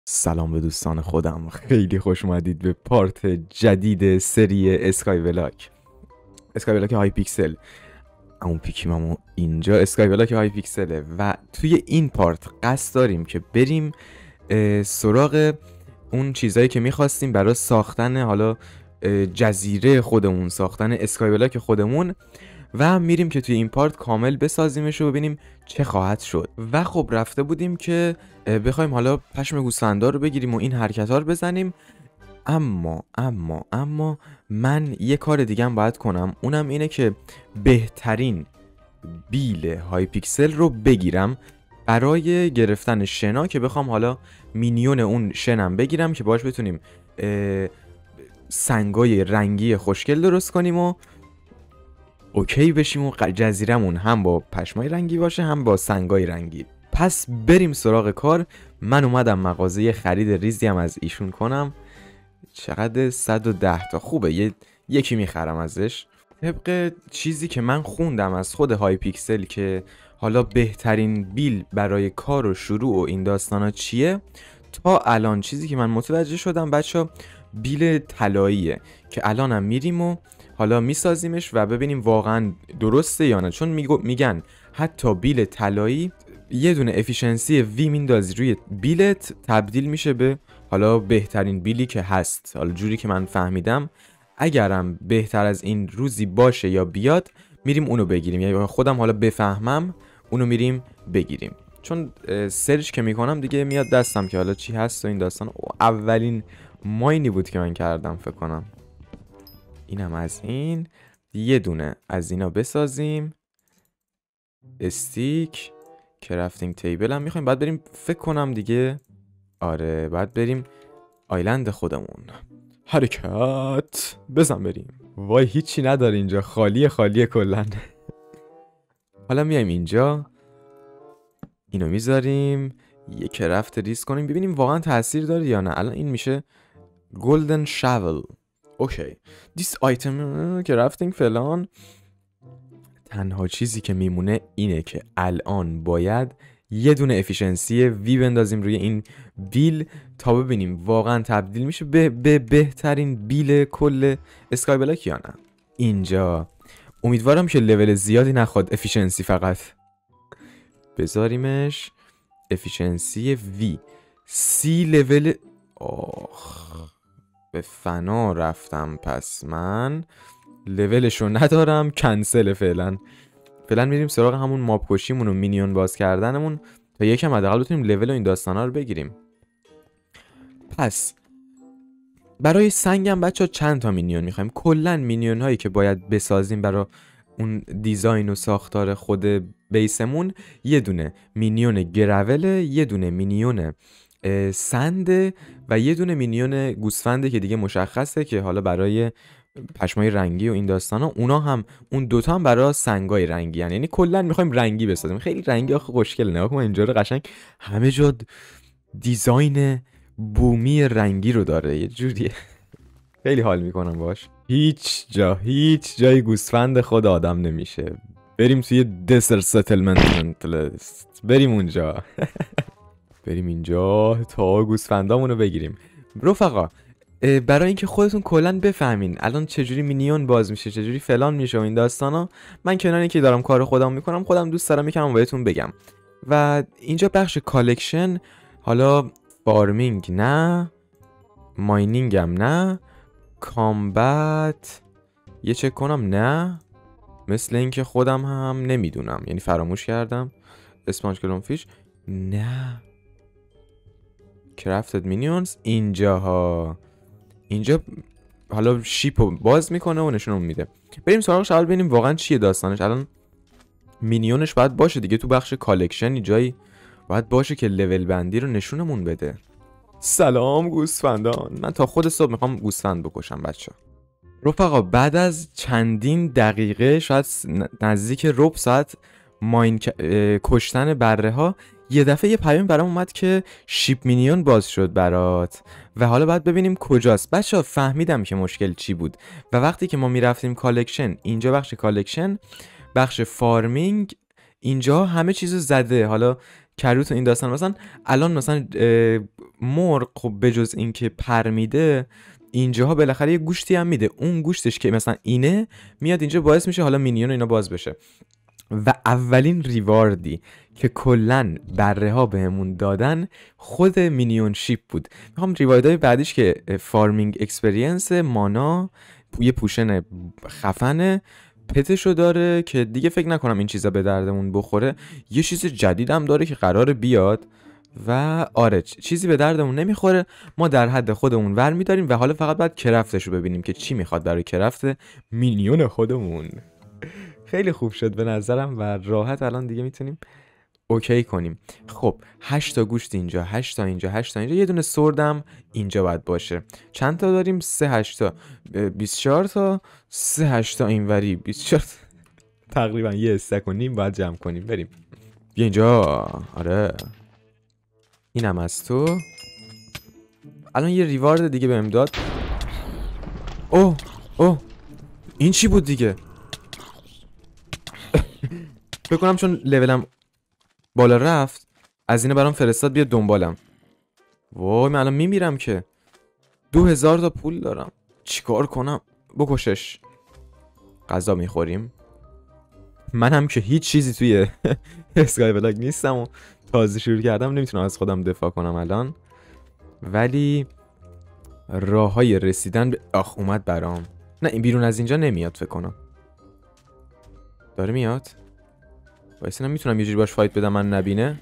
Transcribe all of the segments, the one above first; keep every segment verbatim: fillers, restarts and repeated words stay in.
سلام به دوستان خودم، خیلی خوش اومدید به پارت جدید سری اسکای ولاک اسکای ولاک های پیکسل. اون پیکیممو اینجا اسکای ولاک های پیکسله و توی این پارت قصد داریم که بریم سراغ اون چیزایی که میخواستیم برای ساختن حالا جزیره خودمون، ساختن اسکای ولاک خودمون، و میریم که توی این پارت کامل بسازیمش و ببینیم چه خواهد شد. و خب رفته بودیم که بخوایم حالا پشم گوسفندا رو بگیریم و این حرکت ها رو بزنیم، اما اما اما من یه کار دیگه هم باید کنم، اونم اینه که بهترین بیل های پیکسل رو بگیرم برای گرفتن شنا، که بخوام حالا مینیون اون شنم بگیرم که باش بتونیم سنگای رنگی خوشگل درست کنیم و اوکی بشیم و جزیرمون هم با پشمای رنگی باشه هم با سنگای رنگی. پس بریم سراغ کار. من اومدم مغازه خرید ریزی هم از ایشون کنم. چقدر؟ صد و ده تا. خوبه، یه یکی میخرم ازش طبق چیزی که من خوندم از خود های پیکسل که حالا بهترین بیل برای کار و شروع و این داستانا چیه. تا الان چیزی که من متوجه شدم بچه، بیل طلاییه که الانم میریم و حالا میسازیمش و ببینیم واقعا درسته یا نه، چون میگن حتی بیل طلایی یه دونه افیشنسی وی میندازی روی بیلت تبدیل میشه به حالا بهترین بیلی که هست. حالا جوری که من فهمیدم اگرم بهتر از این روزی باشه یا بیاد میریم اونو بگیریم، یا خودم حالا بفهمم اونو میریم بگیریم، چون سرچ که میکنم دیگه میاد دستم که حالا چی هست و این داستان. اولین ماینی بود که من کردم فکر کنم. اینم از این، یه دونه از اینا بسازیم. استیک، کرافتینگ تیبل هم میخوایم. بعد بریم فکر کنم دیگه، آره بعد بریم آیلند خودمون. حرکت بزن بریم. وای هیچی نداره اینجا، خالیه خالیه کلن. حالا میایم اینجا، اینو میذاریم، یه کرافت ریز کنیم ببینیم واقعا تاثیر داره یا نه. الان این میشه گلدن شاول. اوکی دیس آیتم کرافتینگ فلان. تنها چیزی که میمونه اینه که الان باید یه دونه افیشنسی وی بندازیم روی این بیل تا ببینیم واقعا تبدیل میشه به, به بهترین بیل کل اسکای بلاک یا نه. اینجا امیدوارم که لول زیادی نخواد، افیشنسی فقط بذاریمش. افیشنسی وی سی لول. آخ به فنا رفتم، پس من لولشو ندارم، کنسل. فعلا فعلا میریم سراغ همون ماب کشیمون و مینیون باز کردنمون تا یکم حداقل بتونیم لول و این داستانا رو بگیریم. پس برای سنگم بچه ها چند تا مینیون میخوایم. کلا مینیون هایی که باید بسازیم برای اون دیزاین و ساختار خود بیسمون، یه دونه مینیون گرول، یه دونه مینیون سنده و یه دونه مینیون گوسفنده که دیگه مشخصه که حالا برای پشمای رنگی و این داستانا. اونا هم اون دوتا هم برای سنگای رنگی، یعنی یعنی کلا میخوایم رنگی بسازیم. خیلی رنگی آخه خوشگله. نگاه کن اینجا رو قشنگ همه جا دیزاین بومی رنگی رو داره، یه جوریه. خیلی حال میکنم باش. هیچ جا هیچ جای گوسفند خود آدم نمیشه. بریم توی دسر ستلمنت لست، بریم اونجا. بریم اینجا تا گوسفندامونو بگیریم. رفقا برای اینکه خودتون کلا بفهمین الان چجوری مینیون باز میشه، چجوری فلان میشه و این داستانا، من کنار اینکه دارم کار خودم میکنم خودم دوست دارم یکم بهتون بگم. و اینجا بخش کالکشن، حالا فارمینگ نه، ماینینگ هم نه، کامبت یه چک کنم نه، مثل اینکه خودم هم نمیدونم، یعنی فراموش کردم. اسپانج کلونفیش نه، کرافتد مینیونز اینجاها. اینجا حالا شیپو باز میکنه و نشونمون میده. بریم سراغش اول ببینیم واقعا چیه داستانش. الان مینیونش باید باشه دیگه تو بخش کالکشن، جایی باید باشه که لول بندی رو نشونمون بده. سلام گوسفندان، من تا خود صبح میخوام گوسفند بکشم بچه. رفقا بعد از چندین دقیقه، شاید نزدیک ربع ساعت ماین کشتن بره ها، یه دفعه یه پیام برام اومد که شیپ مینیون باز شد برات و حالا باید ببینیم کجاست. بچه‌ها فهمیدم که مشکل چی بود. و وقتی که ما میرفتیم کالکشن، اینجا بخش کالکشن، بخش فارمینگ، اینجا همه چیزو زده. حالا کروت و این داستان. مثلا الان مثلا مرغ خب بجز این که پر میده اینجاها بالاخره یه گوشتی هم میده، اون گوشتش که مثلا اینه میاد اینجا باعث میشه حالا مینیون و اینا باز بشه. و اولین ریواردی که کلن بره ها بهمون دادن خود مینیون شیپ بود. میخوام ریواردهای بعدیش که فارمینگ اکسپریانس، مانا، یه پوشن خفنه، پتشو داره که دیگه فکر نکنم این چیزا به دردمون بخوره. یه چیز جدید هم داره که قراره بیاد و آره چیزی به دردمون نمیخوره، ما در حد خودمون ور میداریم و حالا فقط باید کرفتش رو ببینیم که چی میخواد برای کرفت مینیون خودمون. خیلی خوب شد به نظرم و راحت الان دیگه میتونیم اوکی کنیم. خب هشت تا گوشت اینجا، هشت تا اینجا، هشت تا اینجا، یه دونه سردم اینجا باید باشه. چند تا داریم؟ سه هشت تا، بیست و چهار تا، سه هشت تا اینوری، بیست و چهار تا. تقریبا یه استک و نیم باید جمع کنیم. بریم بیا اینجا. آره اینم از تو. الان یه ریوارد دیگه بهم داد. اوه اوه این چی بود دیگه؟ فکر کنم چون لولم بالا رفت از اینه برام فرستاد بیا دنبالم. وای من الان میمیرم که. دو هزار تا پول دارم، چیکار کنم؟ بکشش. غذا میخوریم. من هم که هیچ چیزی توی اسکای بلاک نیستم و تازه شروع کردم، نمیتونم از خودم دفاع کنم الان، ولی راه های رسیدن به آخ اومد برام. نه این بیرون از اینجا نمیاد فکر کنم. داره میاد. وایسا میتونم یه جوری باش فایت بدم من نبینه.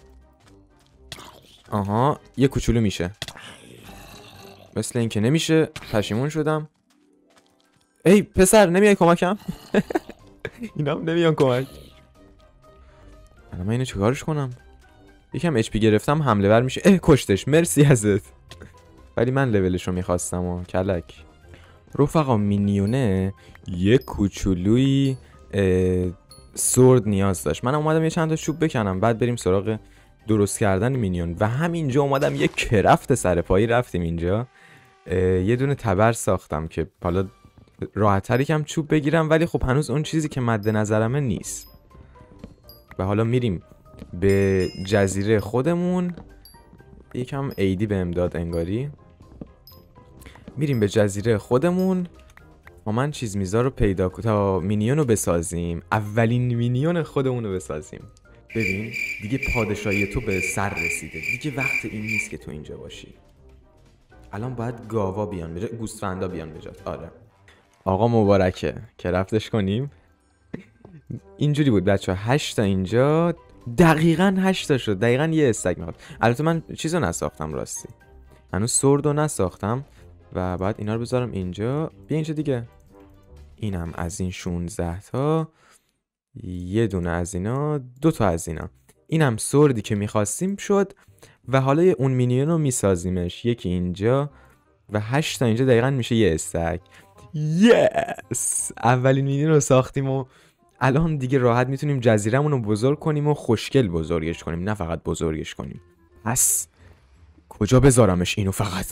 آها یه کوچولو میشه، مثل این که نمیشه. پشیمون شدم. ای پسر نمیای کمکم؟ اینا هم نمیان کمک. الان من اینو چیکارش کنم؟ یکم اچ پی گرفتم حمله ور میشه. اه کشتش، مرسی ازت. ولی من لولش رو میخواستم و کلک. رفقا مینیونه یه کوچولوی سورد نیاز داشت. من اومدم یه چند تا چوب بکنم بعد بریم سراغ درست کردن مینیون و همینجا اومدم یه کرفت سرپایی رفتیم اینجا. یه دونه تبر ساختم که حالا راحت‌تر یکم چوب بگیرم، ولی خب هنوز اون چیزی که مد نظرمه نیست. و حالا میریم به جزیره خودمون. یکم ایدی بهم داد انگاری. میریم به جزیره خودمون و من چیز میزا رو پیدا کنم تا مینیون رو بسازیم. اولین مینیون خودمون رو بسازیم. ببین دیگه پادشاهی تو به سر رسیده، دیگه وقت این نیست که تو اینجا باشی. الان باید گاوا بیان بجا، گوسفندا بیان بجات. آره آقا مبارکه که رفتش کنیم. اینجوری بود بچه ها. هشت تا اینجا، دقیقاً هشت تا شد. دقیقاً یه استک میخواد. البته من چیزو نساختم راستی، هنوز سردو نساختم و بعد اینا رو بذارم اینجا. بیا اینجا دیگه. اینم از این شانزده تا، یه دونه از اینا، دو تا از اینا. اینم سردی که میخواستیم شد و حالا اون مینیون رو میسازیمش. یکی اینجا و هشت تا اینجا، دقیقاً میشه یه استک. یس اولین مینیون رو ساختیم و الان دیگه راحت میتونیم جزیرمون رو بزرگ کنیم و خوشگل بزرگش کنیم، نه فقط بزرگش کنیم. پس کجا بذارمش اینو؟ فقط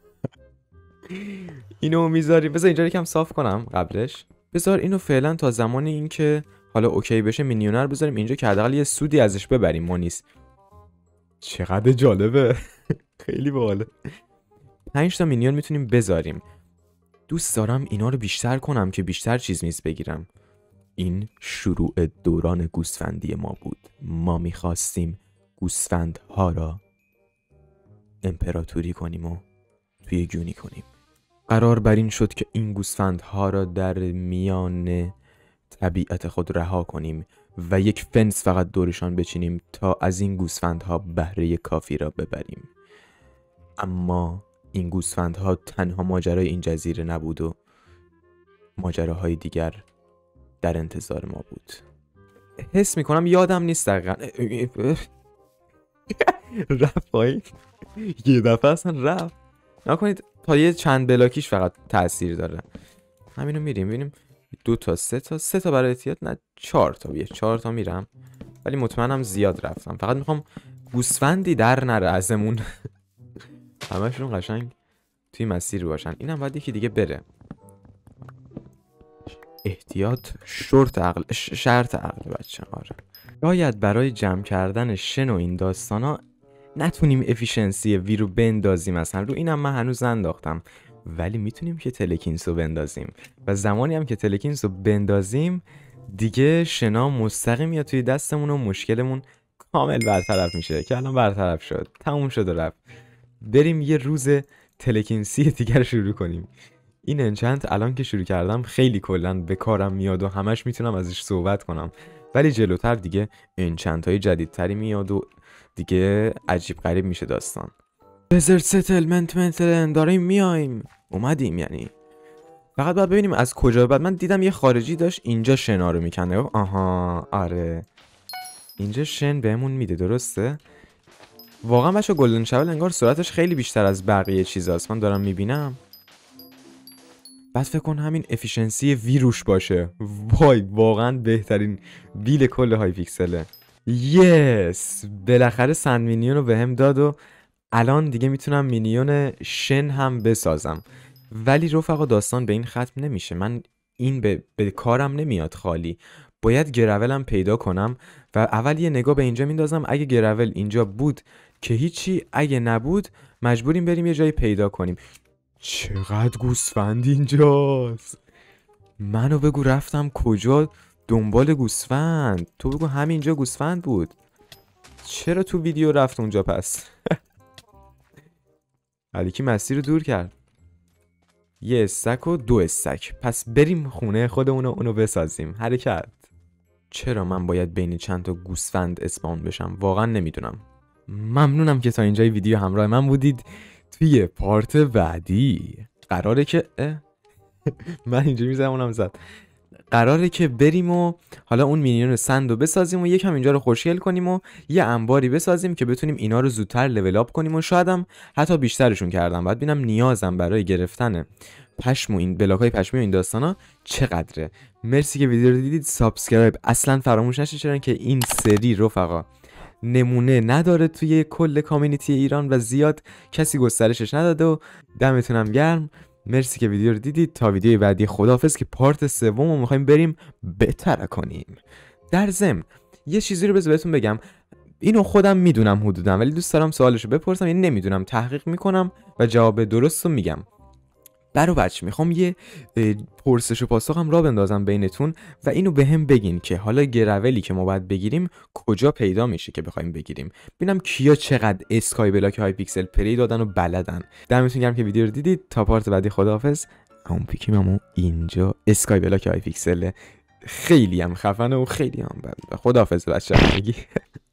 اینو میذاریم. بذار اینجا یکم صاف کنم قبلش. بذار اینو فعلا تا زمانی این که حالا اوکی بشه مینیونر بذاریم اینجا که حداقل یه سودی ازش ببریم. ما نیست. چقدر جالبه. خیلی باحاله. پنج تا مینیون میتونیم بذاریم. دوست دارم اینا رو بیشتر کنم که بیشتر چیز میز بگیرم. این شروع دوران گوسفندی ما بود. ما میخواستیم گوسفندها را امپراتوری کنیم و توی گونی کنیم. قرار بر این شد که این گوسفندها را در میان طبیعت خود رها کنیم و یک فنس فقط دورشان بچینیم تا از این گوسفندها بهره کافی را ببریم. اما این گوسفندها تنها ماجرای این جزیره نبود و ماجراهای دیگر در انتظار ما بود. حس میکنم یادم نیست دقیقا رفت پایین. یه دفعه اصلا رفت. نکنید تا یه چند بلاکیش فقط تأثیر داره. همینو میریم ببینیم. دو تا سه تا سه تا برای احتیاط، نه چهار تا. بیه چهار تا میرم ولی مطمئنم زیاد رفتم. فقط میخوام گوسفندی در نره ازمون. همشون قشنگ توی مسیر باشن. اینم باید یکی دیگه بره. احتیاط شرط عقل، شرط عقل بچه. آره شاید برای جمع کردن شن و این داستانا نتونیم افیشنسی وی رو بندازیم، مثلا رو اینم من هنوز ننداختم، ولی میتونیم که تلکینس رو بندازیم و زمانی هم که تلکینس رو بندازیم دیگه شنا مستقیم میاد توی دستمون و مشکلمون کامل برطرف میشه که الان برطرف شد، تموم شد و رفت. بریم یه روز تلکینسی دیگر رو شروع کنیم. این انچنت الان که شروع کردم خیلی کلا به کارم میاد و همش میتونم ازش صحبت کنم، ولی جلوتر دیگه انچنت های جدیدتری میاد و دیگه عجیب غریب میشه داستان. دزرت ستلمنت منتلن داریم میایم، اومدیم یعنی. فقط باید ببینیم از کجا. بعد من دیدم یه خارجی داشت اینجا شنا رو میکنه. آها آره اینجا شن بهمون میده، درسته؟ واقعا بچه گلدن شاول انگار سرعتش خیلی بیشتر از بقیه چیزاست، من دارم میبینم. بعد فکر کن همین افیشنسی وی روش باشه، وای واقعا بهترین بیل کل های پیکسله. یس بالاخره سند مینیون رو بهم داد و الان دیگه میتونم مینیون شن هم بسازم. ولی رفقا داستان به این ختم نمیشه، من این به, به کارم نمیاد خالی، باید گرولم پیدا کنم و اول یه نگاه به اینجا میندازم. اگه گرول اینجا بود که هیچی، اگه نبود مجبوریم بریم یه جایی پیدا کنیم. چقدر گوسفند اینجاست، منو بگو رفتم کجا دنبال گوسفند، تو بگو همینجا گوسفند بود، چرا تو ویدیو رفت اونجا پس؟ علیکی مسیر رو دور کرد. یه استک و دو استک، پس بریم خونه خودمون و اونو بسازیم. حرکت. چرا من باید بین چند تا گوسفند اسپاون بشم واقعا نمیدونم. ممنونم که تا اینجای ویدیو همراه من بودید. توی پارت بعدی قراره که من اینجا میزنم اونم زد قراره که بریم و حالا اون مینیون سند رو بسازیم و یکم اینجا رو خوشگل کنیم و یه انباری بسازیم که بتونیم اینا رو زودتر لول اپ کنیم و شاید هم حتی بیشترشون کردم. بعد ببینم نیازم برای گرفتن پشم و این بلاکای پشمی و این داستانا چقدره. مرسی که ویدیو رو دیدید. سابسکرایب اصلا فراموش نشه، چرا که این سری رفقا نمونه نداره توی کل کامیونیتی ایران و زیاد کسی گسترشش نداده و دمتونم گرم. مرسی که ویدیو رو دیدید. تا ویدیو بعدی خداحافظ که پارت سوم رو میخوایم بریم بهتر کنیم. در ضمن یه چیزی رو بذار بهتون بگم، اینو خودم میدونم حدودم ولی دوست دارم سوالشو بپرسم، یعنی نمیدونم تحقیق میکنم و جواب درست رو میگم. برو بچه میخوام یه پرسش و پاسخ هم را بندازم بینتون و اینو به هم بگین که حالا گرولی که ما باید بگیریم کجا پیدا میشه که بخوایم بگیریم. ببینم کیا چقدر اسکای بلاک های پیکسل پری دادن و بلدن. دمتون گرم که ویدیو رو دیدید. تا پارت بعدی خداحافظ. اون پیکیم همون اینجا اسکای بلاک های پیکسل خیلی هم خفنه و خیلی هم بلده. خداحافظ بچه‌ها.